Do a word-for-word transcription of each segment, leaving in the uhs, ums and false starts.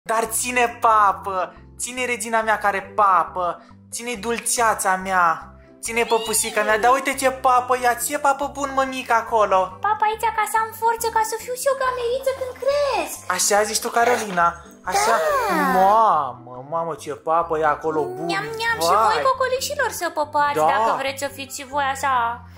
Dar ține papă, ține regina mea care papă, ține dulceața mea, ține păpusica mea, dar uite ce papă ia, ce papă bun mămic acolo. Papa aici ca să am forță, ca să fiu și eu gameriță când cresc. Așa zici tu, Carolina? Așa? Da. Mamă, mamă, ce papă e acolo bun. Neam, neam, și voi cocolișilor să păpați, da. Dacă vreți să fiți și voi așa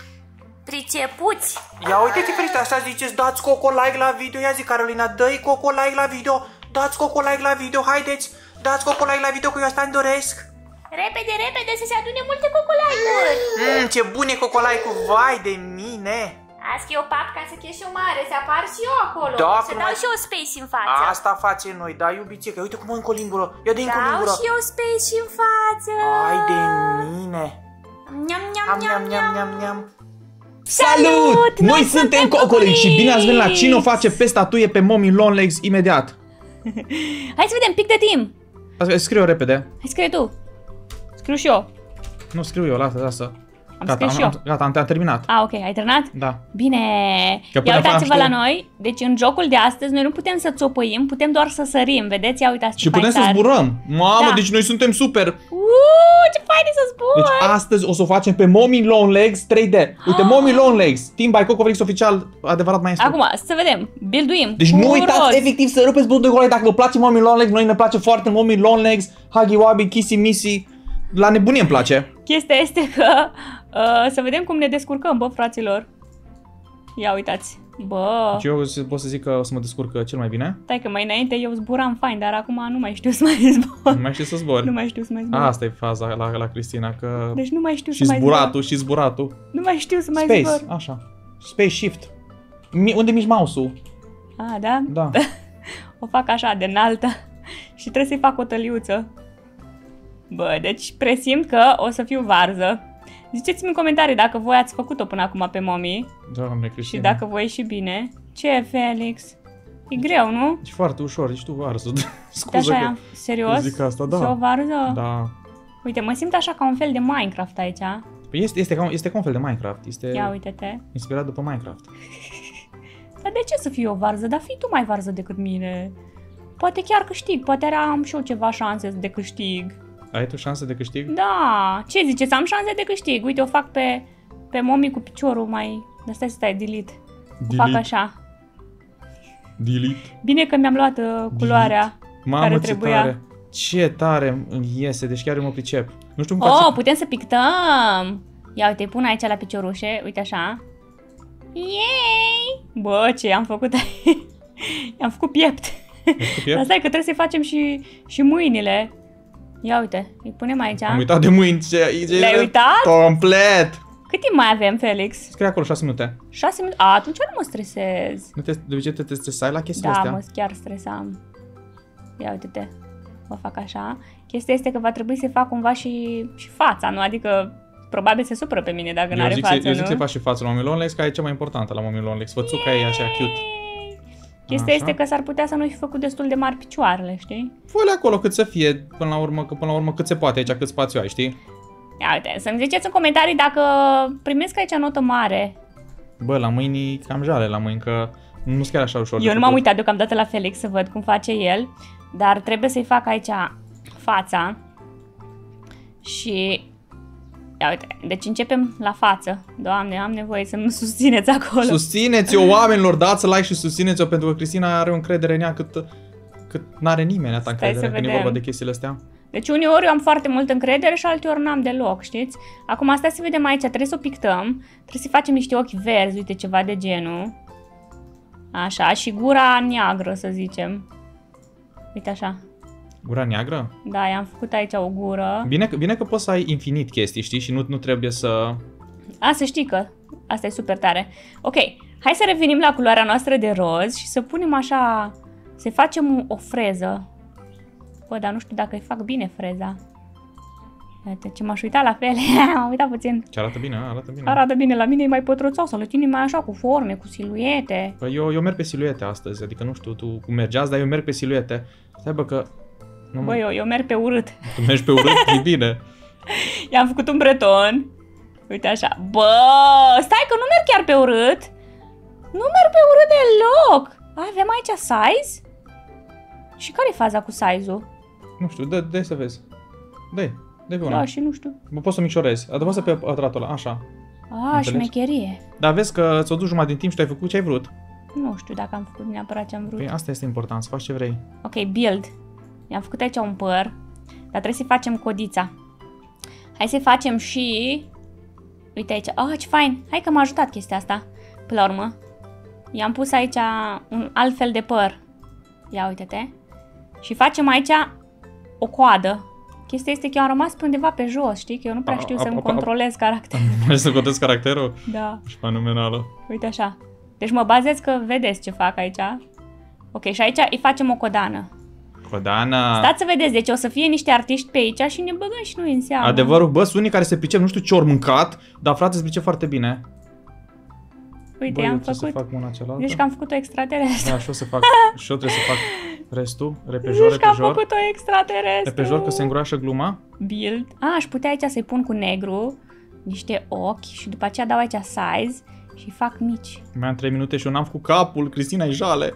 pricepuți. Ia uite-te, Friște, așa ziceți, dați coco like la video. Ia zi, Carolina, dă-i coco like la video. Dați coco like la video, haideți. Dați coco like la video, că eu asta îmi doresc. Repede, repede, să se adune multe cocolai-uri. Mmm, ce bun e coco like-ul, vai de mine. Azi eu pap ca să fie și eu mare, să apar și eu acolo. Da, să dau mai... și eu space în față. Asta face noi, da, iubițică. Uite cum o încă o lingură. Ia de încă o lingură. Dau și eu space și în față. Ai de mine. Neam, neam, Am, neam, neam, neam, neam. Salut! Noi, Noi suntem Cocolic și bine ați venit la Cine o face pe statuie pe Mommy Longlegs imediat. Hai să vedem, pic de timp. Scriu repede. Hai scrie tu. Scriu și eu. Nu scriu eu, lasă, lasă. Am Gata, scris și am, eu. gata, am, am terminat. Ah, ok, ai terminat? Da. Bine. Ia uitați-vă la noi. Deci în jocul de astăzi noi nu putem să țopăim, putem doar să sărim. Vedeți? Ia uitați. Și putem să zburăm. Mamă, Da. deci noi suntem super. Uuu, ce fain e să zbor. Deci astăzi o să o facem pe Mommy Longlegs trei D. Uite, Mommy Longlegs, Team by Cocoflix oficial, adevărat maestru. Acum, să vedem. Builduim. Deci nu uitați efectiv să rupeți butonul de like dacă vă place Mommy Longlegs. Noi ne place foarte Mommy Longlegs, Huggy Wuggy, Kissy Missy. La nebunie îmi place. Chestia este că uh, să vedem cum ne descurcăm, bă, fraților. Ia uitați. Bă. Deci eu pot să zic că o să mă descurc cel mai bine. Stai că mai înainte eu zburam fain, dar acum nu mai știu să mai zbor. Nu mai știu să zbor. Nu mai știu să mai zbor. Asta e faza la, la Cristina, că... Deci nu mai știu și să mai zburatul, zbor. și zburatul. Nu mai știu să mai Space, zbor. așa. Space Shift. Mi unde mici mouse-ul? Ah, da? Da. O fac așa, de înaltă. Și trebuie să-i fac o tăliuță. Bă, deci presimt că o să fiu varză. Ziceți-mi în comentarii dacă voi ați făcut-o până acum pe Mommy. Doamne, Și Cristina. dacă voi ieși bine. Ce, Felix? E greu, nu? E foarte ușor, ești tu varză. Scuză Așa, că serios? zic asta, da. Și o varză? Da. Uite, mă simt așa ca un fel de Minecraft aici. Păi este, este, ca, este ca un fel de Minecraft. Este Ia uite-te. inspirat după Minecraft. Dar de ce să fiu o varză? Dar fii tu mai varză decât mine. Poate chiar câștig, poate am și eu ceva șanse de câștig. Ai tu șanse de câștig? Da, ce ziceți? Am șanse de câștig. Uite, o fac pe, pe Mommy cu piciorul mai... Dar stai să stai, delete. O Delete. fac așa. Delete. Bine că mi-am luat uh, culoarea Mamă, care ce trebuia. tare. Ce tare îmi iese, deci chiar eu mă pricep. Nu știu cum Oh, faci. putem să pictăm! Ia uite, pun aici la piciorușe, uite așa. Yay! Bă, ce am făcut aici? I-am făcut piept. Dar stai că trebuie să-i facem și, și mâinile. Ia uite, îi punem aici. Am uitat de mâini. Ce, ce Le-ai uitat? Complet. Cât timp mai avem, Felix? Scrie acolo șase minute. șase minute? A, atunci nu mă stresez. Nu te, de obicei te, te stresai la chestiile Da, astea? mă, chiar stresam. Ia uite-te. O fac așa. Chestia este că va trebui să fac cumva și, și fața, nu? Adică probabil se supără pe mine dacă n-are față, să, eu zic nu? să faci și fața la Mommy Longlegs, că e cea mai importantă la Mommy Longlegs. Fățuca e așa cute. Chestia Așa. este că s-ar putea să nu fi făcut destul de mari picioarele, știi? Fă-le acolo cât să fie, până la urmă, că până la urmă cât se poate aici, cât spațiu ai, știi? Ia uite, să-mi ziceți în comentarii dacă primesc aici notă mare. Bă, la mâini cam jale la mâini, că nu sunt chiar așa ușor. Eu nu m-am uitat deocamdată la Felix să văd cum face el, dar trebuie să-i fac aici fața. Și... Ia uite, deci începem la față. Doamne, am nevoie să-mi susțineți acolo. Susțineți-o, oamenilor, dați like și susțineți-o, pentru că Cristina are o încredere în ea cât, cât n-are nimeni atâta încredere când e vorba de chestiile astea. Deci uneori eu am foarte multă încredere și alteori n-am deloc, știți? Acum asta să vedem aici, trebuie să o pictăm, trebuie să facem niște ochi verzi, uite, ceva de genul. Așa, și gura neagră, să zicem. Uite așa. Gura neagră? Da, i-am făcut aici o gură. Bine, bine că poți să ai infinit chestii, știi? Și nu, nu trebuie să... A, să știi că asta e super tare. Ok, hai să revenim la culoarea noastră de roz și să punem așa, să facem o freză. Bă, dar nu știu dacă îi fac bine freza. Uite, ce m-aș uita la fel. M-am uitat puțin. Ce arată bine, arată bine. Arată bine, la mine e mai pătrățoasă, la tine e mai așa, cu forme, cu siluete. Păi eu, eu merg pe siluete astăzi, adică nu știu tu cum mergeați, dar eu merg pe siluete. Stai bă că... Nu Bă, eu, eu merg pe urât. Tu mergi pe urât? E bine. I-am făcut un breton. Uite așa. Bă, stai că nu merg chiar pe urât. Nu merg pe urât deloc. Avem aici size. Și care e faza cu size-ul? Nu știu, dă, dă să vezi. Dă-i, dă-i pe una. Da, și nu știu. Mă poți să micșorezi. Adăpasă pe pătratul ăla, așa. A, șmecherie. Dar vezi că ți-o duci jumătate din timp și tu ai făcut ce ai vrut. Nu știu dacă am făcut neapărat ce am vrut. Păi asta este important, să faci ce vrei. Ok, build. I-am făcut aici un păr, dar trebuie să facem codița. Hai să facem și... Uite aici. Oh, ce fain! Hai că m-a ajutat chestia asta. Pe la urmă. I-am pus aici un alt fel de păr. Ia uite-te. Și facem aici o coadă. Chestia este că eu am rămas pe undeva pe jos, știi? Că eu nu prea știu să-mi controlez caracterul. Mai să contezi caracterul? Da. Și fenomenală. Uite așa. Deci mă bazez că vedeți ce fac aici. Ok, și aici îi facem o codană. Codană. Stați să vedeți, deci o să fie niște artiști pe aici și ne băgăm și noi în seamă. Adevărul, bă, sunt unii care se pricep, nu știu ce ori mâncat, dar frate, se pricep foarte bine. Uite, bă, am eu făcut. să fac una cealaltă. Deci că am făcut o extraterestru. Da, și eu să fac, și eu trebuie să fac restul, repejor, Deci că am repejor. făcut o extraterestru. Repejor, că se îngroașă gluma. Build. A, aș putea aici să-i pun cu negru niște ochi și după aceea dau aici size și fac mici. Mai am trei minute și eu n-am făcut capul, Cristina, e jale.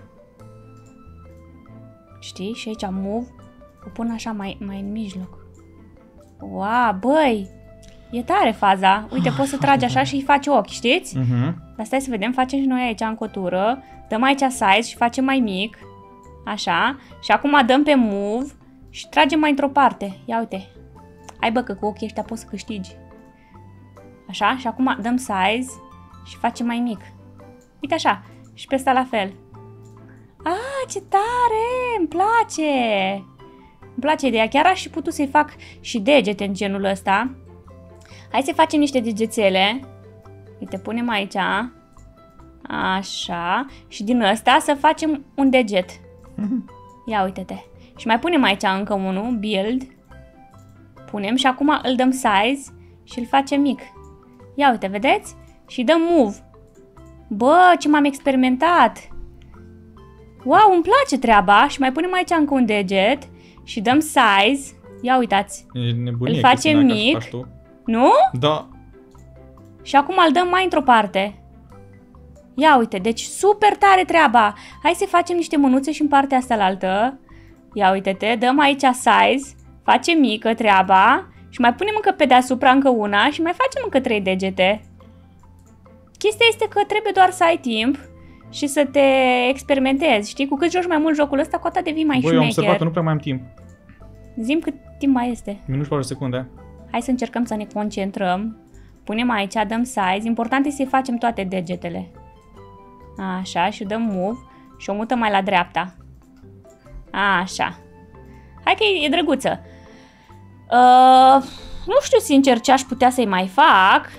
Știi? Și aici move, o pun așa mai, mai în mijloc. Wow, băi! E tare faza. Uite, poți să tragi așa și îi faci ochi, știți? Uh-huh. Dar stai să vedem, facem și noi aici în cotură. Dăm aici size și facem mai mic. Așa. Și acum dăm pe move și tragem mai într-o parte. Ia uite. Ai bă că cu ochii ăștia poți să câștigi. Așa. Și acum dăm size și facem mai mic. Uite așa. Și pe ăsta la fel. Ah, ce tare! Îmi place! Îmi place ideea. Chiar aș fi putut să-i fac și degete în genul ăsta. Hai să facem niște degețele. Uite, punem aici. Așa. Și din ăsta să facem un deget. Ia uite-te. Și mai punem aici încă unul. Build. Punem și acum îl dăm size și îl facem mic. Ia uite, vedeți? Și dăm move. Bă, ce m-am experimentat! Wow, îmi place treaba. Și mai punem aici încă un deget și dăm size. Ia uitați. E nebunie, îl facem Cristina, mic. ca să faci tu. Nu? Da. Și acum îl dăm mai într-o parte. Ia uite, deci super tare treaba. Hai să facem niște mânuțe și în partea asta la altă. Ia uite-te, dăm aici size, facem mică treaba și mai punem încă pe deasupra încă una și mai facem încă trei degete. Chestia este că trebuie doar să ai timp și să te experimentezi, știi? Cu cât joci mai mult jocul ăsta, cu atât devii mai Băi, eu am șmecher. observat că nu prea mai am timp. Zi-mi cât timp mai este. Minut și patru secunde. Hai să încercăm să ne concentrăm. Punem aici, dăm size. Important e să-i facem toate degetele. Așa, și dăm move și o mutăm mai la dreapta. Așa. Hai că e, e drăguță. Uh, nu știu sincer ce aș putea să-i mai fac.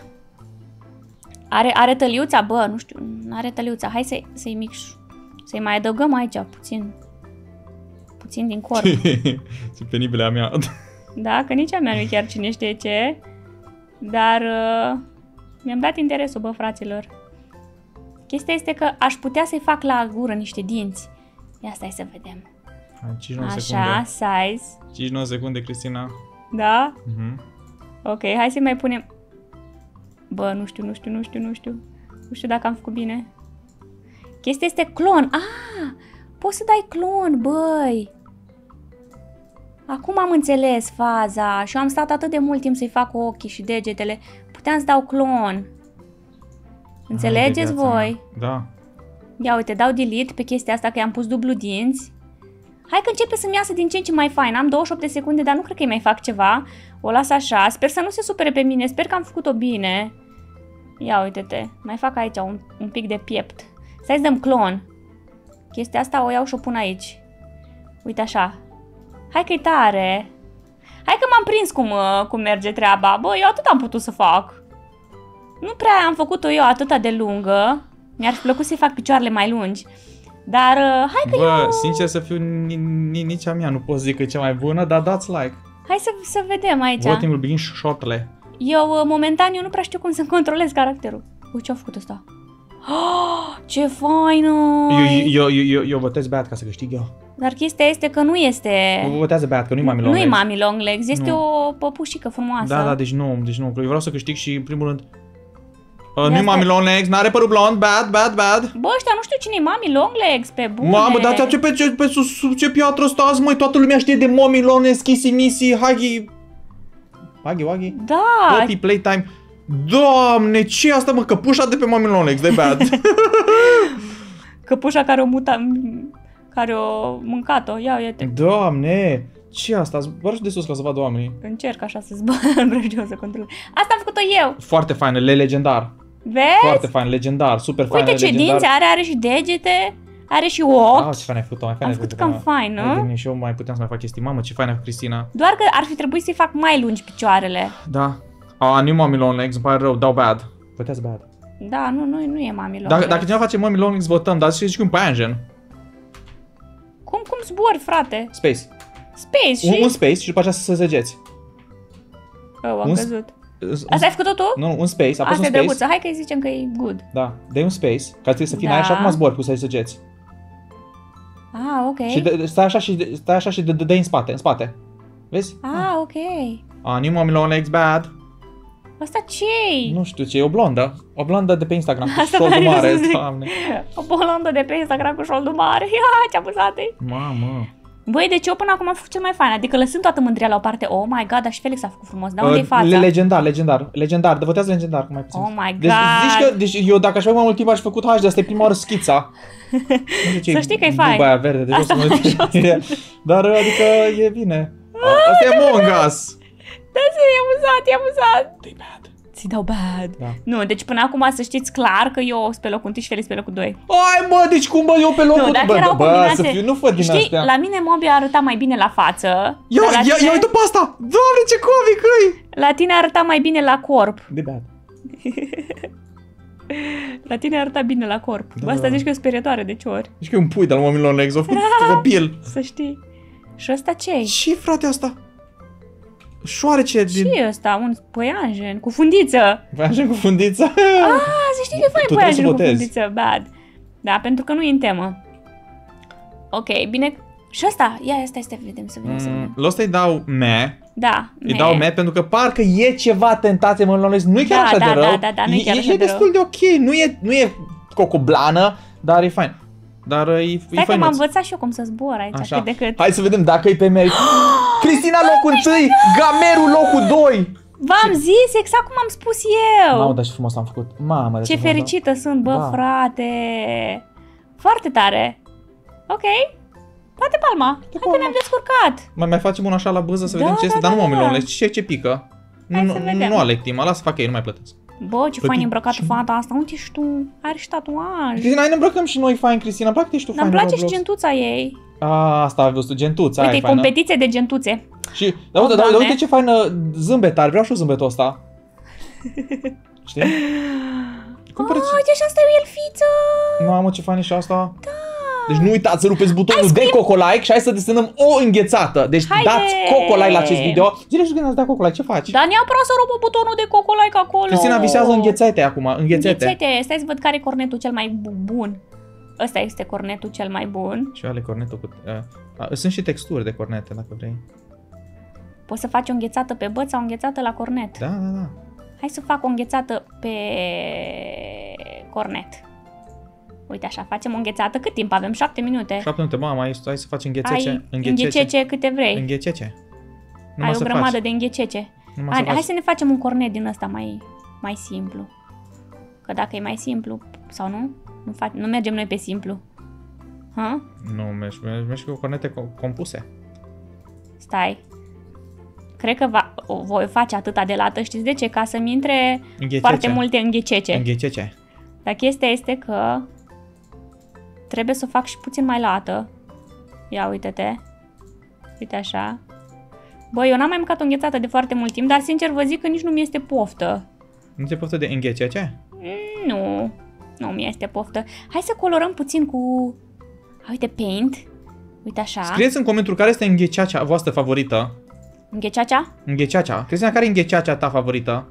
Are, are tăliuța? Bă, nu știu, are tăliuța. Hai să-i, să-i mic, să-i mai adăugăm aici puțin. Puțin din corp. Ce penibilă a mea. Da, că nici a mea nu chiar cine știe ce. Dar uh, mi-am dat interesul, bă, fraților. Chestia este că aș putea să-i fac la gură niște dinți. Ia stai să vedem. Hai, cincizeci și nouă Așa, secunde. size. cincizeci și nouă secunde, Cristina. Da? Uh-huh. Ok, hai să mai punem... Bă, nu știu, nu știu, nu știu, nu știu. Nu știu dacă am făcut bine. Chestia este clon. Ah, poți să dai clon, băi. Acum am înțeles faza și eu am stat atât de mult timp să-i fac ochii și degetele. Puteam să dau clon. Înțelegeți voi? Mea. Da. Ia uite, dau delete pe chestia asta că i-am pus dublu dinți. Hai că începe să-mi iasă din ce în ce mai fain. Am douăzeci și opt de secunde, dar nu cred că îi mai fac ceva. O las așa. Sper să nu se supere pe mine. Sper că am făcut-o bine. Ia uite-te. Mai fac aici un, un pic de piept. Stai să dăm clon. Chestia asta o iau și o pun aici. Uite așa. Hai că e tare. Hai că m-am prins cum, cum merge treaba. Bă, eu atât am putut să fac. Nu prea am făcut-o eu atâta de lungă. Mi-ar fi plăcut să-i fac picioarele mai lungi. Dar hai că Bă, eu... sincer să fiu, nici a mea nu pot zic că e cea mai bună, dar dați like. Hai să, să vedem aici. Voting will begin shortly. Eu, momentan, eu nu prea știu cum să controlez caracterul. Uite ce-a făcut ăsta. Oh, ce faină! Eu, eu, eu, eu, eu votez Beat ca să câștig eu. Dar chestia este că nu este... Eu votează Beat, că nu-i Mami Long Nu e Legs. Mami Long Legs, este Nu. o păpușică frumoasă. Da, da, deci nu, deci nu. Eu vreau să câștig și, în primul rând, Uh, nu-i Mami Longlegs, n-are părul blond, bad, bad, bad. Bă, ăștia nu știu cine-i Mami Longlegs, pe bune. Mamă, dar ce pe, ce, pe sus, sub ce piatră stați, măi, toată lumea știe de Mami Longlegs, Kissy Missy, Huggy... Huggy Wuggy? Da. Puppy Playtime. Doamne, ce asta, mă, căpușa de pe Mami Longlegs, de bad. Căpușa care o muta... care o mâncat-o, ia uite. Doamne, ce asta? Zboară și de sus ca să vadă oamenii. Încerc așa să zbor, vreau și eu să controlez. Asta am făcut-o eu. Foarte faină, le legendar. Vezi? Foarte fain, legendar, super fain. Uite ce legendar. dinți are, are și degete, are și ochi. Ah, ce fain ai făcut-o, mai fain Am ai făcut făcut-o, cam fain, nu? Ai, și eu mai puteam să mai fac chestii. Mamă, ce fain ai făcut, Cristina. Doar că ar fi trebuit să-i fac mai lungi picioarele. Da. A, nu Mami Longlegs, îmi pare rău, dau bad. Votează bad. Da, nu, nu, nu e Mami Longlegs. Dacă, dacă cineva face Mami Longlegs, votăm, dar zici că un paianjen. Cum, cum zbori, frate? Space. Space și... Un, un space și după aceea să se zegeți. Oh, am un căzut. Un, Asta ai făcut-o tu? Nu, un space, a Asta fost un e space. drăguță, hai că-i zicem că e good. Da, dai un space, ca trebuie să fii Da. în aer și acum zbori cu să-i zegeți. Ah, ok. Și de, stai așa și de, stai așa și de, de, de în spate, în spate. Vezi? Ah, ok. A, nu Mami Longlegs, bad. Asta ce-i? Nu știu ce, e o blondă. O blondă de pe Instagram cu Asta șoldul vreau mare, să zic. doamne. O blondă de pe Instagram cu șoldul mare. Ia, ce amuzată e. Mamă. Băi, deci eu până acum am făcut cel mai fain, adică lăsând toată mândria la o parte. Oh my god, dar și Felix a făcut frumos. Dar unde-i fața? Uh, legendar, legendar, legendar, de votează legendar, cum mai puțin. Oh my Deci, god. zici că, deci eu dacă aș avea mai mult timp aș fi făcut H D, asta e prima oară schița. Nu știu Să știi că e fain. Buba aia verde, de jos Asta mă mai duce. jos. Dar adică e bine. Asta e Among Us. Da, e amuzat, e amuzat. De bad. Ți dau bad. Da. Nu, deci până acum să știți clar că eu sunt pe locul întâi și Felix pe locul doi. Ai bă, deci cum bă, eu pe locul... Nu, dacă bă, era o bă, combinație... să fiu, nu fă din Știi, astea. la mine Mobi arăta mai bine la față. Ia, dar la ia, tine, ia uite pe asta! Doamne, ce comic îi! La tine arăta mai bine la corp. De bad. La tine arăta bine la corp. Da. Bă, asta zici că e sperietoare de ce ori. Zici că e un pui de-al Mami Longlegs, o făcut copil. Să știi. Și ăsta ce-i? Ce frate asta? Șoarece din... Ce e ăsta? Un păianjen cu fundiță. Păianjen cu fundiță. Ah, să știi că e fain Tu trebuie păianjen să cu votezi. fundiță. Bad. Da, pentru că nu e în temă. Ok, bine. Și ăsta? Ia, asta este, vedem, să vedem, să Mm, vedem. la ăsta îi dau me. Da. Îi dau me pentru că parcă e ceva tentație Mami Longlegs. Nu e chiar Da, așa da, de rău. da, da, da, nu e chiar e, așa e de destul de ok. Nu e, nu e cocoblană, dar e fain. Dar e, e Stai că m-am fainuț. învățat și eu cum să zbor aici, Așa. cât de cât. Hai să vedem dacă e pe merit. Cristina locul întâi, Gameru locul doi. V-am zis exact cum am spus eu. Mamă, dar ce frumos am făcut. Mamă, dar Ce frumos am- fericită sunt, bă, Da. frate. Foarte tare. Ok. Poate palma. Hai că palma. ne-am descurcat. Mai mai facem un așa la bâză să Da, vedem ce da, este, da, dar nu da, Mami da. Longlegs, ce ce pică. Hai Nu, să nu, vedem. nu aleg timp, lasă facă ei, nu mai plătesc. Bă, ce Păi fain e tu- îmbrăcat ce- fata asta. Unde ești tu? Are și tatuaj. Cristina, hai ne îmbrăcăm și noi fain, Cristina, îmi place că ești tu Dar fain îmi în place și Roblox. gentuța ei. A, asta a văzut, gentuța, aia Uite, e e faină. competiție de gentuțe. Și, dar uite, Oh, dar, dar Doamne. uite ce faină zâmbet are, vreau și eu zâmbetul ăsta. Știi? Cumpără Oh, uite și asta e o elfiță. Mamă, ce fain e și asta. Da. Deci nu uitați să rupeți butonul de coco-like și hai să desenăm o înghețată. Deci Haide! dați coco-like la acest video. Zile și când ați dat coco-like, ce faci? Dar neapărat să rupă butonul de coco-like acolo. Cristina visează înghețete acum, înghețete. Înghețete. Stai să văd care e cornetul cel mai bu- bun. Ăsta este cornetul cel mai bun. Și ale cornetul cu... Uh, uh, sunt și texturi de cornete, dacă vrei. Poți să faci o înghețată pe băț sau o înghețată la cornet. Da, da, da. Hai să fac o înghețată pe cornet. Uite așa, facem o înghețată. Cât timp avem? șapte minute. șapte minute, mama, hai, hai să faci înghețece. Ai înghecece câte vrei. Înghețece. Ai o grămadă de înghecece. Numai Hai, să faci. hai să ne facem un cornet din ăsta mai, mai simplu. Că dacă e mai simplu, sau nu? Nu, fac, nu mergem noi pe simplu. Ha? Nu, mergi, mergi, mergi cu cornete co- compuse. Stai. Cred că va, o voi face atâta de lată, știți de ce? Ca să-mi intre Înghecece. foarte multe înghecece. Înghețece. Dar chestia este că trebuie să o fac și puțin mai lată. Ia uite-te. Uite așa. Bă, eu n-am mai mâncat o înghețată de foarte mult timp, dar sincer vă zic că nici nu mi este poftă. Nu ți-e poftă de înghecece? Mm, Nu, nu mi este poftă. Hai să colorăm puțin cu... Uite, paint. Uite așa. Scrieți în comentarii care este îngheceacea voastră favorită. Îngheceacea? Îngheceacea. Cristina, care e îngheceacea ta favorită?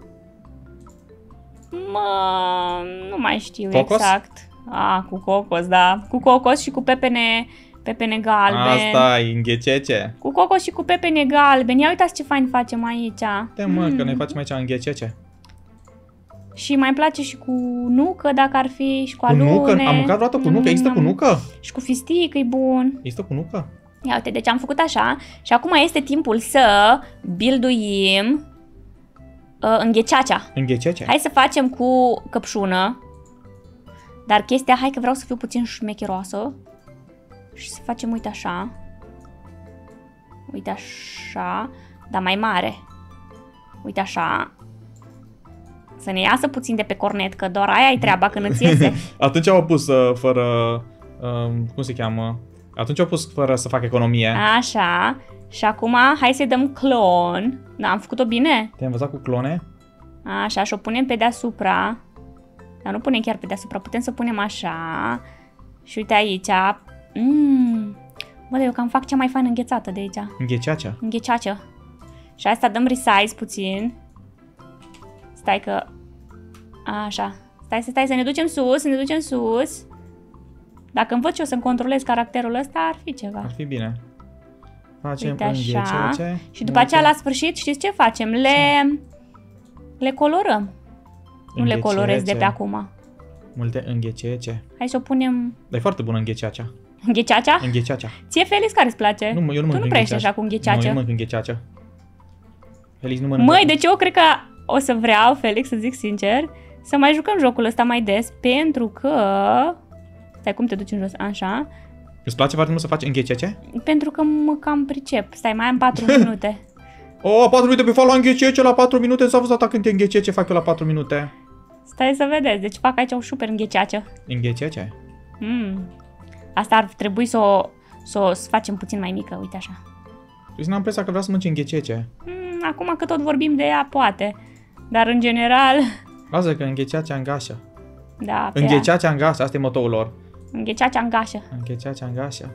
Mă, nu mai știu Cocos? exact. A, cu cocos, da. Cu cocos și cu pepene, pepene galben. Asta e înghecece. Cu cocos și cu pepene galben. Ia uitați ce fain facem aici. Te mă, Mm. că noi facem aici înghecece. Și mai îmi place și cu nucă, dacă ar fi, și cu Cu alune. nucă? Am mâncat vreodată cu nucă? Există cu nucă? Și cu fistic, e bun. Există cu nucă? Ia uite, deci am făcut așa și acum este timpul să builduim uh, îngheceacea. Înghețece? Hai să facem cu căpșună. Dar chestia, hai că vreau să fiu puțin șmecheroasă. Și să facem, uite așa. Uite așa. Dar mai mare. Uite așa. Să ne iasă puțin de pe cornet, că doar aia e treaba când îți iese. Atunci au pus uh, fără... Uh, cum se cheamă? Atunci au pus fără să fac economie. Așa. Și acum hai să-i dăm clon. Da, am făcut-o bine? Te-ai învățat cu clone? Așa, și o punem pe deasupra. Dar nu punem chiar pe deasupra, putem să punem așa. Și uite aici. Mmm. Bă, dar eu cam fac cea mai faină înghețată de aici. Îngheceacea. Îngheceață. Și asta dăm resize puțin. Stai că... Așa. Stai, stai, să ne ducem sus, să ne ducem sus. Dacă învăț eu să-mi controlez caracterul ăsta, ar fi ceva. Ar fi bine. Facem Uite așa. înghecece. Și după aceea, la sfârșit, știți ce facem? Le... Le colorăm. Nu le colorez de pe acum. Multe înghecece. Hai să o punem... Dar e foarte bună îngheceacea. Îngheceacea? Îngheceacea. Ție, Felix, care îți place? Nu, eu nu tu nu prea ești așa cu Nu, îngheceacea. eu mănânc îngheceacea. Felix nu mănâncă. Măi, deci eu cred că o să vreau, Felix, să zic sincer, să mai jucăm jocul ăsta mai des, pentru că... Stai, cum te duci în jos? Așa. Îți place foarte mult să faci înghecece? Pentru că mă cam pricep. Stai, mai am patru minute. Oh, patru minute pe fac la înghecece, la patru minute s-a văzut când te înghecece, fac eu la patru minute. Stai să vedeți, deci fac aici o super îngheceață. Înghecece? Mm. Asta ar trebui să o, să o să facem puțin mai mică, uite așa. Deci n-am impresia că vreau să mănânci înghecece. Mm, acum că tot vorbim de ea, poate. Dar în general... Lasă că îngheceacea îngașă. Da, pe ea. Îngheceacea îngașă, asta e motoul lor. Îngheceacea îngașă. Îngheceacea îngașă.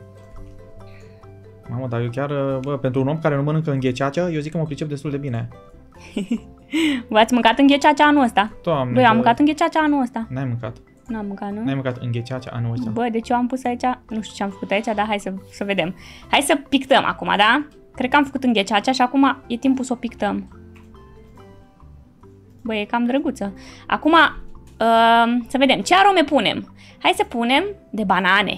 Mamă, dar eu chiar, bă, pentru un om care nu mănâncă îngheceacea, eu zic că mă pricep destul de bine. Voi ați mâncat îngheceacea anul ăsta? Doamne, Băi, am bă, mâncat îngheceacea anul ăsta. N-ai mâncat. N-am mâncat, nu? N-ai mâncat îngheceacea anul ăsta. Bă, deci eu am pus aici, nu știu ce am făcut aici, dar hai să, să vedem. Hai să pictăm acum, da? Cred că am făcut îngheceacea și acum e timpul să o pictăm. Băi, e cam drăguță. Acum, uh, să vedem, ce arome punem? Hai să punem de banane.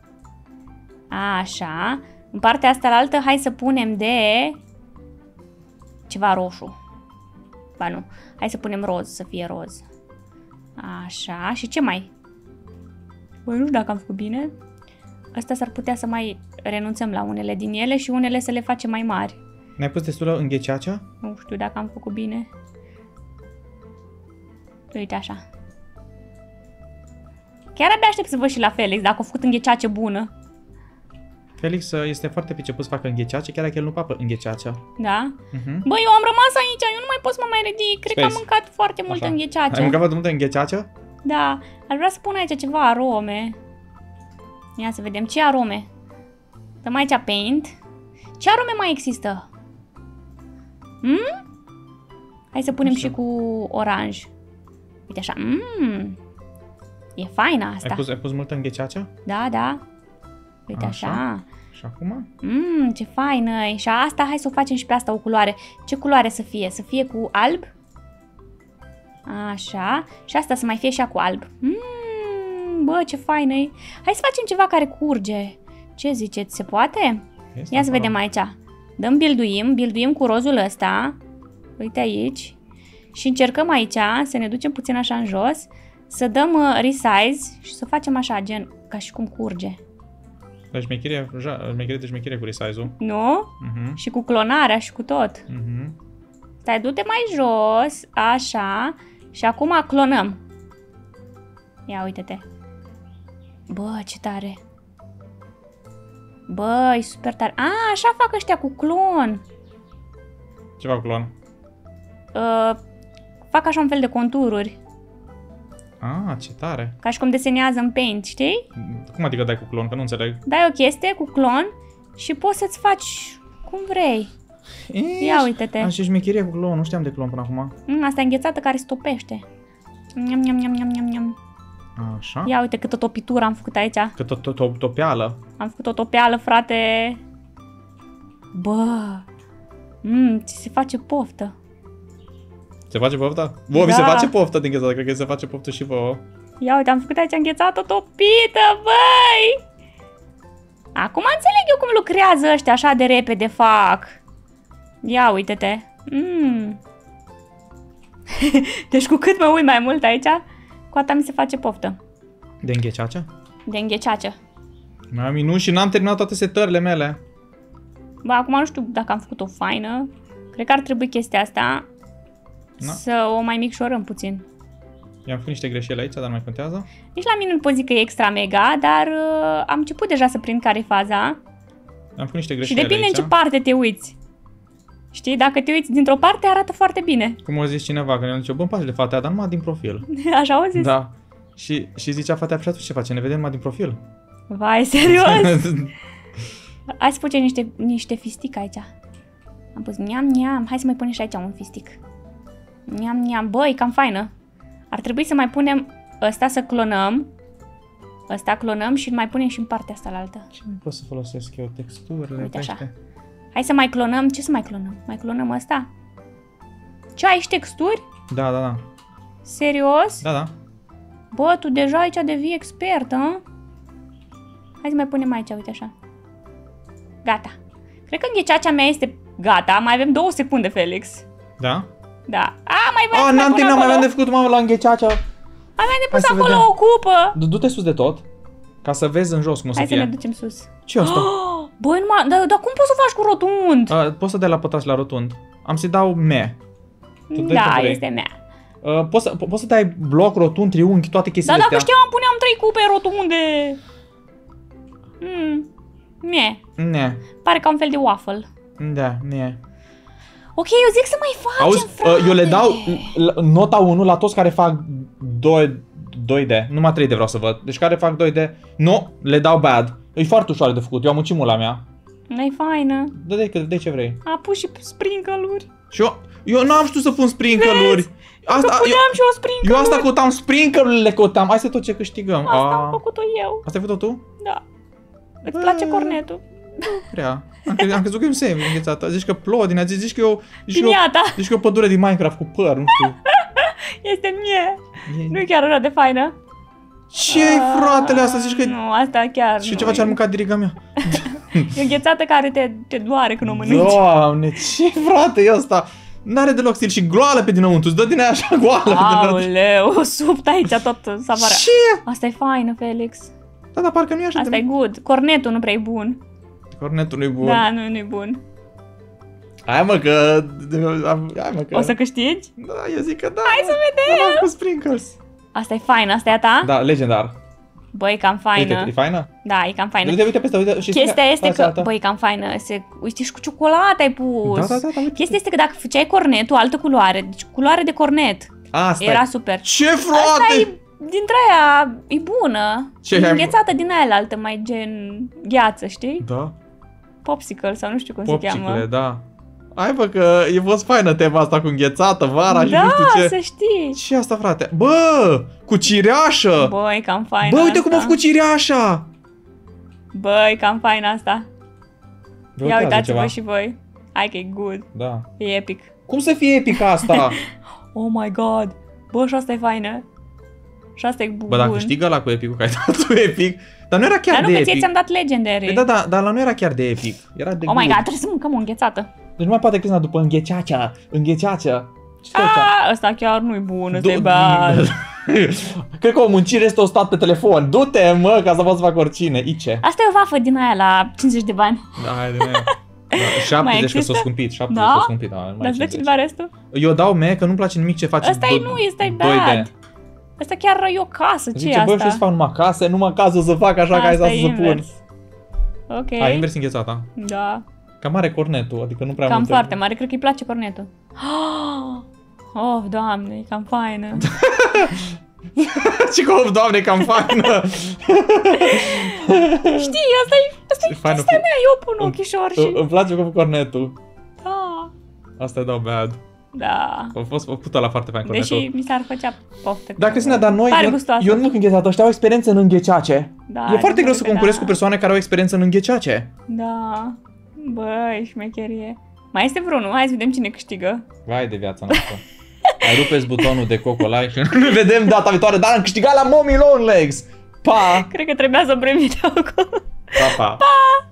Așa. În partea asta la altă, hai să punem de ceva roșu. Ba nu, hai să punem roz, să fie roz. Așa, și ce mai? Băi, nu știu dacă am făcut bine. Asta s-ar putea să mai renunțăm la unele din ele și unele să le facem mai mari. N-ai pus destulă îngheceacea? Nu știu dacă am făcut bine. Uite așa. Chiar abia aștept să văd și la Felix dacă a făcut îngheceace bună. Felix este foarte priceput să facă îngheceace, chiar dacă el nu papă îngheceacea. Da? Uh-huh. Băi, eu am rămas aici, eu nu mai pot să mă mai ridic. Cred Space. că am mâncat foarte multă Așa. îngheceace. Ai mâncat foarte multă îngheceace? Da, aș vrea să pun aici ceva arome. Ia să vedem ce arome. Dăm aici paint. Ce arome mai există? Hmm? Hai să punem Așa. și cu oranj. Uite așa. Mm. E faină asta. Ai pus, ai pus multă îngheceace? Da, da. Uite Așa. așa. Și acum? Mmm, ce faină e. Și asta, hai să o facem și pe asta o culoare. Ce culoare să fie? Să fie cu alb? Așa. Și asta să mai fie și cu alb. Mmm, bă, ce faină e. Hai să facem ceva care curge. Ce ziceți? Se poate? Este Ia să acolo. vedem aici. Dăm builduim, builduim cu rozul ăsta. Uite aici. Și încercăm aici să ne ducem puțin așa în jos. Să dăm uh, resize și să facem așa, gen, ca și cum curge. Deci șmecherie, șmecherie de șmecherie cu resize-ul. Nu? Mhm. Și cu clonarea și cu tot. Mhm. Stai, du-te mai jos, așa, și acum clonăm. Ia uite-te. Bă, ce tare. Bă, e super tare. A, așa fac ăștia cu clon. Ce fac clon? Uh, fac așa un fel de contururi. Ah, ce tare. Ca și cum desenează în Paint, știi? Cum adică dai cu clon? Că nu înțeleg. Dai o chestie cu clon și poți să-ți faci cum vrei. Ia uite-te. Am și șmecherie cu clon, nu știam de clon până acum. Mm, asta e înghețată care se topește. Niam, niam, niam, niam, niam, niam. Așa. Ia uite câtă topitură am făcut aici. Că tot, tot, tot topeală. Am făcut o topeală, frate. Bă. Mmm, ți se face poftă. Se face poftă? Bă, mi se Da. face poftă din ghețată, cred că se face poftă și vouă. Ia uite, am făcut aici înghețată topită, băi! Acum înțeleg eu cum lucrează ăștia așa de repede fac. Ia uite-te. Mm. Deci cu cât mă uit mai mult aici, cu atât mi se face poftă. De înghețace? De înghețace. Mami, nu, și n-am terminat toate setările mele. Bă, acum nu știu dacă am făcut-o faină. Cred că ar trebui chestia asta Na. să o mai micșorăm puțin. I-am făcut niște greșeli aici, dar nu mai contează. Nici la mine nu pot zic că e extra mega, dar uh, am început deja să prind care e faza. Am făcut niște Și greșeli depinde aici. în ce parte te uiți. Știi, dacă te uiți dintr-o parte, arată foarte bine. Cum o zis cineva, că ne zice, bă, îmi place de fata aia, dar numai din profil. Așa au zis? Da. Și, și zicea fata aia, și atunci ce face? Ne vedem numai din profil? Vai, serios? Hai să punem niște, niște fistic aici. Am pus niam, niam. Hai să mai punem și aici un fistic. Niam, niam. Bă, e cam faină. Ar trebui să mai punem ăsta să clonăm. Ăsta clonăm și mai punem și în partea asta la altă. Ce mai pot să folosesc eu? Texturile, Uite așa. pește. Hai să mai clonăm. Ce să mai clonăm? Mai clonăm ăsta? Ce, ai și texturi? Da, da, da. Serios? Da, da. Bă, tu deja aici devii expert, hă? Hai să mai punem aici, uite așa. Gata. Cred că înghețacea mea este gata. Mai avem două secunde, Felix. Da? Da. A, mai vreau A, să mai n-am pun terminat, mai acolo. aveam de făcut, mamă, la înghețacea. Aveam de Hai pus să acolo vedem. o cupă. Du- Du-te sus de tot, ca să vezi în jos cum o să Hai să fie. ne ducem sus. Ce asta? Oh, băi, numai, dar, dar cum poți să faci cu rotund? A, poți să dai la pătraș la rotund. Am să-i dau me. tu dai Da, pe vrei. este mea. Uh, poți, să, po- poți să dai bloc, rotund, triunghi, toate Dar chestiile dacă astea. știam, puneam trei cupe rotunde. Mm. Mie. Ne, Pare ca un fel de waffle. da, ne. Ok, eu zic să mai facem, Auzi, frate. uh, eu le dau l- nota unu la toți care fac doi D. Numai trei D vreau să văd. Deci care fac doi D, nu, le dau bad. E foarte ușor de făcut, eu am muncit mult la mea. Nu-i faină. Dă de, de ce vrei. A pus și sprinkle-uri. Și eu, eu n-am știut să pun sprinkle-uri. Că Asta, eu, puneam și o sprinkle. eu asta căutam, sprinkle-urile căutam. Asta e tot ce câștigăm. Asta A, am făcut-o eu. asta ai făcut tu? Da. Îți Bă. place cornetul? Prea. Am, cre- am crezut că e un semn înghețată. Zici că plouă din aia, zici că eu... Zici că eu, Piniata. zici că eu pădure din Minecraft cu păr, nu știu. Este mie. E- Nu e chiar așa de faină. Ce-i fratele asta? Zici că... Nu, asta chiar Și nu ceva e. ce ar mânca diriga mea. E înghețată care te, te doare când o mănânci. Doamne, ce frate e asta? N-are deloc stil și goală pe dinăuntru, îți dă din aia așa goală pe dinăuntru. Aoleu, subt aici tot savarea. Ce? Asta e faină, Felix. Da, dar parcă nu e așa Asta e de... good. Cornetul nu prea e bun. Cornetul nu-i bun. Da, nu, nu-i bun. Hai mă că... Hai mă că... O să câștigi? Da, eu zic că da. Hai să vedem. Da, cu sprinkles. Asta e faină, asta e a ta? Da, legendar. Băi, cam faină. Uite, e faină? Da, e cam faină. Uite, uite peste, uite. Și Chestia este hai, că, alta. băi, cam faină, se, uite și cu ciocolată ai pus. Da, da, da, da, uite. Chestia este că dacă făceai cornetul, altă culoare, deci culoare de cornet, Asta era e. super. Ce Asta frate! e, dintre aia, e bună. Ce, E ai- înghețată din aia la altă, mai gen gheață, știi? Da, Popsicle sau nu știu cum se popsicle, cheamă. da. Hai bă că e fost faină tema asta cu înghețată, vara și Da, nu știu ce. să știi. Ce e asta, frate? Bă, cu cireașă! Băi, cam faină Bă, uite asta. cum a făcut cireașa! Băi, cam faină asta. Bă, Ia uitați uitați-vă ceva. și voi. Hai că e good. Da. E epic. Cum să fie epic asta? Oh my god. Bă, și asta e faină. Și asta e bun. Bă, dacă câștigă ăla cu epicul, că ai dat tu epic. Dar nu era chiar Dar nu, de că ție epic. ți-am dat legendary. Da, da, dar ăla nu era chiar de epic. Era de Oh my good. god, trebuie să mâncăm o înghețată. Deci nu mai poate Cristina după înghețeacea, înghețeacea. Ce stai aici? Ah, ăsta chiar nu-i bun, ăsta e Du- bad. Cred că o muncire este o stat pe telefon. Du-te, mă, ca să pot să fac oricine. Ice. Asta e o vafă din aia la cincizeci de bani. Da, hai de mea. Da, șaptezeci că există? s-o scumpit, șaptezeci Da? s-o scumpit, da, nu mai Dar îți place cincizeci. restul? Eu dau me că nu-mi place nimic ce face Ăsta e do- nu, ăsta e doi D. bad. Ăsta chiar e o casă, ce Zice, e bă, eu știu să asta? fac numai case, numai cazul să fac așa ca Asta ai e să pun. invers. Ok. Hai, invers înghețata. Da. Cam mare cornetul, adică nu prea Cam multe. foarte mare, cred că îi place cornetul. Oh, doamne, e cam faină. Și că, oh, doamne, cam faină. Știi, asta e, asta e E faină. chestia mea, eu pun ochișor și... Îmi place cu cornetul. Da. Asta e dau bad. Da. A fost făcută la foarte fain cornetul. Deși mi s-ar făcea poftă. Da, Cristina, dar noi, Pare eu, gustoasă. eu nu mănânc înghețată, ăștia au experiență în înghețace. Da, E foarte nu greu să cred că concurezi da. cu persoane care au experiență în înghețace. Da. Băi, șmecherie. Mai este vreunul, hai să vedem cine câștigă. Vai de viața noastră. Mai rupeți butonul de coco like și ne vedem data viitoare, dar am câștigat la Mommy Long Legs. Pa! Cred că trebuia să îmi premii acum. Pa, pa! Pa!